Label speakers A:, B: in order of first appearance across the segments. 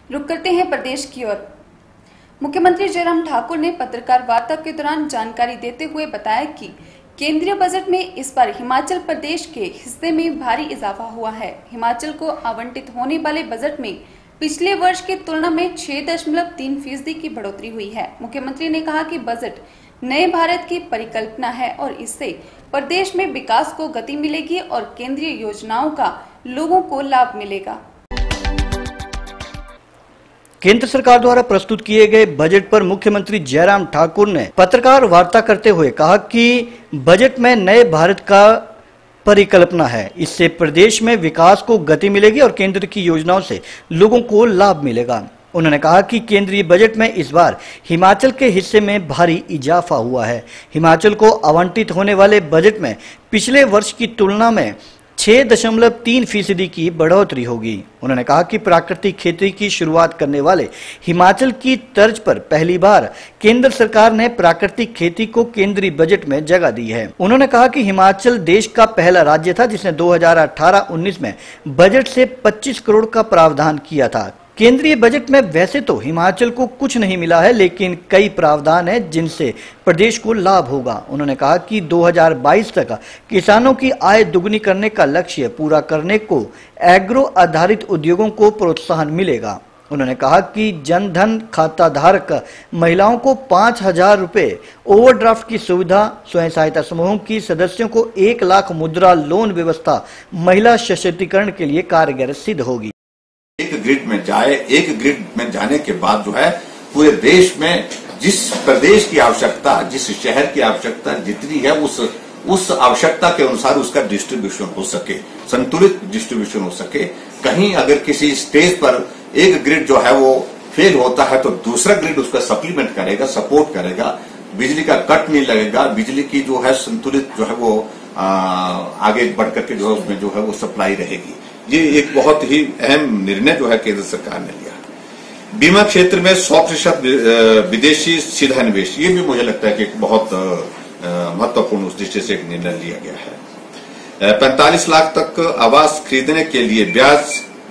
A: रुक करते हैं प्रदेश की ओर। मुख्यमंत्री जयराम ठाकुर ने पत्रकार वार्ता के दौरान जानकारी देते हुए बताया कि केंद्रीय बजट में इस बार हिमाचल प्रदेश के हिस्से में भारी इजाफा हुआ है। हिमाचल को आवंटित होने वाले बजट में पिछले वर्ष की तुलना में 6.3% की बढ़ोतरी हुई है। मुख्यमंत्री ने कहा कि बजट नए भारत की परिकल्पना है और इससे प्रदेश में विकास को गति मिलेगी और केंद्रीय योजनाओं का लोगों को लाभ मिलेगा।
B: केंद्र सरकार द्वारा प्रस्तुत किए गए बजट पर मुख्यमंत्री जयराम ठाकुर ने पत्रकार वार्ता करते हुए कहा कि बजट में नए भारत का परिकल्पना है। इससे प्रदेश में विकास को गति मिलेगी और केंद्र की योजनाओं से लोगों को लाभ मिलेगा। उन्होंने कहा कि केंद्रीय बजट में इस बार हिमाचल के हिस्से में भारी इजाफा हुआ है। हिमाचल को आवंटित होने वाले बजट में पिछले वर्ष की तुलना में 6.3% की बढ़ोतरी होगी। उन्होंने कहा कि प्राकृतिक खेती की शुरुआत करने वाले हिमाचल की तर्ज पर पहली बार केंद्र सरकार ने प्राकृतिक खेती को केंद्रीय बजट में जगह दी है। उन्होंने कहा कि हिमाचल देश का पहला राज्य था जिसने 2018-19 में बजट से 25 करोड़ का प्रावधान किया था। केंद्रीय बजट में वैसे तो हिमाचल को कुछ नहीं मिला है, लेकिन कई प्रावधान हैं जिनसे प्रदेश को लाभ होगा। उन्होंने कहा कि 2022 तक किसानों की आय दुगनी करने का लक्ष्य पूरा करने को एग्रो आधारित उद्योगों को प्रोत्साहन मिलेगा। उन्होंने कहा कि जनधन खाता धारक महिलाओं को 5,000 रुपए ओवरड्राफ्ट की सुविधा, स्वयं सहायता समूहों की सदस्यों को 1 लाख मुद्रा लोन व्यवस्था महिला सशक्तिकरण के लिए कारगर सिद्ध होगी।
C: एक ग्रिड में जाए, एक ग्रिड में जाने के बाद जो है पूरे देश में जिस प्रदेश की आवश्यकता, जिस शहर की आवश्यकता जितनी है उस आवश्यकता के अनुसार उसका डिस्ट्रीब्यूशन हो सके, संतुलित डिस्ट्रीब्यूशन हो सके। कहीं अगर किसी स्टेज पर एक ग्रिड जो है वो फेल होता है तो दूसरा ग्रिड उसका सप्लीमेंट करेगा, सपोर्ट करेगा, बिजली का कट नहीं लगेगा, बिजली की जो है संतुलित जो है वो आगे बढ़ करके जो है उसमें जो है वो सप्लाई रहेगी। ये एक बहुत ही अहम निर्णय जो है केंद्र सरकार ने लिया। बीमा क्षेत्र में 100% विदेशी सीधा निवेश, ये भी मुझे लगता है कि एक बहुत महत्वपूर्ण उस दृष्टि से एक निर्णय लिया गया है। 45 लाख तक आवास खरीदने के लिए ब्याज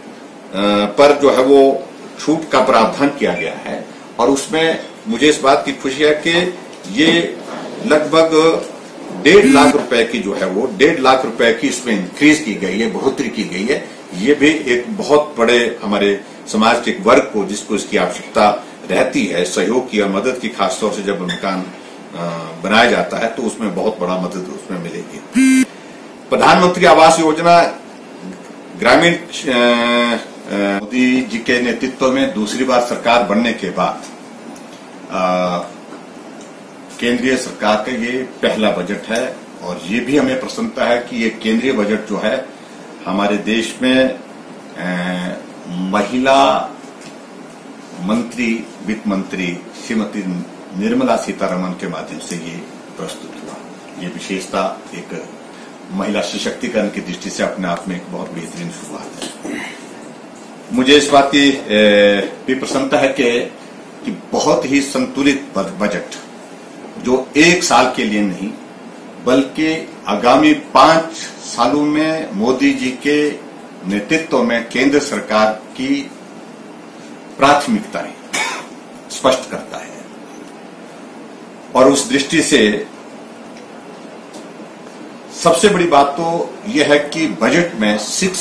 C: पर जो है वो छूट का प्रावधान किया गया है और उसमें मुझे इस बात की खुशी है कि ये लगभग 1.5 लाख रुपए की जो है वो 1.5 लाख रुपए की इसमें इंक्रीज की गई है, बढ़ोतरी की गई है। ये भी एक बहुत बड़े हमारे समाज के एक वर्ग को जिसको इसकी आवश्यकता रहती है, सहयोग की और मदद की, खासतौर से जब मकान बनाया जाता है तो उसमें बहुत बड़ा मदद उसमें मिलेगी। प्रधानमंत्री आवास योजना ग्रामीण मोदी जी के नेतृत्व में दूसरी बार सरकार बनने के बाद केंद्रीय सरकार का ये पहला बजट है और ये भी हमें प्रसन्नता है कि ये केंद्रीय बजट जो है हमारे देश में महिला मंत्री, वित्त मंत्री श्रीमती निर्मला सीतारमण के माध्यम से ये प्रस्तुत हुआ। ये विशेषता एक महिला सशक्तिकरण की दृष्टि से अपने आप में एक बहुत बेहतरीन शुरुआत है। मुझे इस बात की भी प्रसन्नता है कि बहुत ही संतुलित बजट जो एक साल के लिए नहीं बल्कि आगामी 5 सालों में मोदी जी के नेतृत्व में केंद्र सरकार की प्राथमिकताएं स्पष्ट करता है और उस दृष्टि से सबसे बड़ी बात तो यह है कि बजट में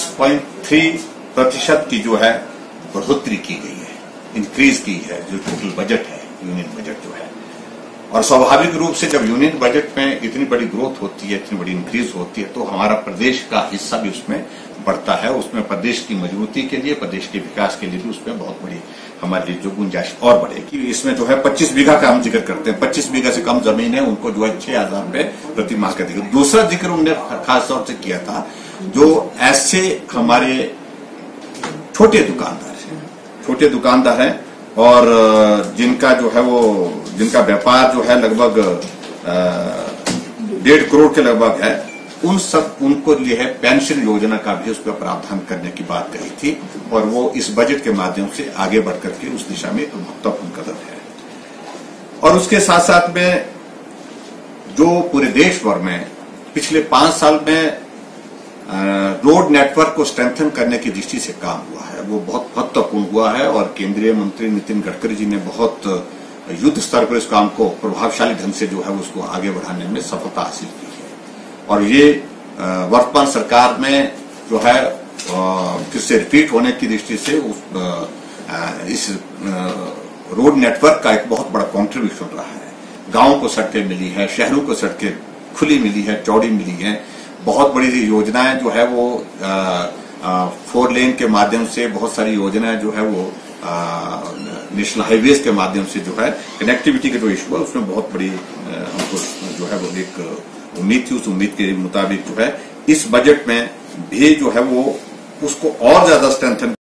C: 6.3% की जो है बढ़ोतरी की गई है, इंक्रीज की है जो टोटल बजट है, यूनियन बजट जो है। और स्वाभाविक रूप से जब यूनियन बजट में इतनी बड़ी ग्रोथ होती है, इतनी बड़ी इंक्रीज होती है तो हमारा प्रदेश का हिस्सा भी उसमें बढ़ता है। उसमें प्रदेश की मजबूती के लिए, प्रदेश के विकास के लिए भी उसमें बहुत बड़ी हमारे लिए जो गुंजाइश और बढ़ेगी। इसमें जो है 25 बीघा का हम जिक्र करते हैं, 25 बीघा से कम जमीन है उनको जो है 6,000 रुपए प्रति माह का देगा। दूसरा जिक्र उन्होंने खास तौर से किया था जो ऐसे हमारे छोटे दुकानदार हैं और जिनका जो है वो जिनका व्यापार जो है लगभग 1.5 करोड़ के लगभग है, उनको लिए है पेंशन योजना का भी उस पर प्रावधान करने की बात कही थी और वो इस बजट के माध्यम से आगे बढ़ करके उस दिशा में एक महत्वपूर्ण कदम है। और उसके साथ साथ में जो पूरे देश भर में पिछले 5 साल में रोड नेटवर्क को स्ट्रेंथन करने की दृष्टि से काम हुआ है वो बहुत महत्वपूर्ण हुआ है और केंद्रीय मंत्री नितिन गडकरी जी ने बहुत युद्ध स्तर पर इस काम को प्रभावशाली ढंग से जो है उसको आगे बढ़ाने में सफलता हासिल की है। और ये वर्तमान सरकार में जो है फिर से रिपीट होने की दृष्टि से इस रोड नेटवर्क का एक बहुत बड़ा कॉन्ट्रीब्यूशन रहा है। गांवों को सड़कें मिली है, शहरों को सड़कें खुली मिली है, चौड़ी मिली है। बहुत बड़ी योजनाएं जो है वो 4 लेन के माध्यम से, बहुत सारी योजनाएं जो है वो नेशनल हाईवेज के माध्यम से जो है कनेक्टिविटी का जो इशू है उसमें बहुत बड़ी हमको जो है वो एक उम्मीद थी। उस उम्मीद के मुताबिक जो है इस बजट में भी जो है वो उसको और ज्यादा स्ट्रेंथन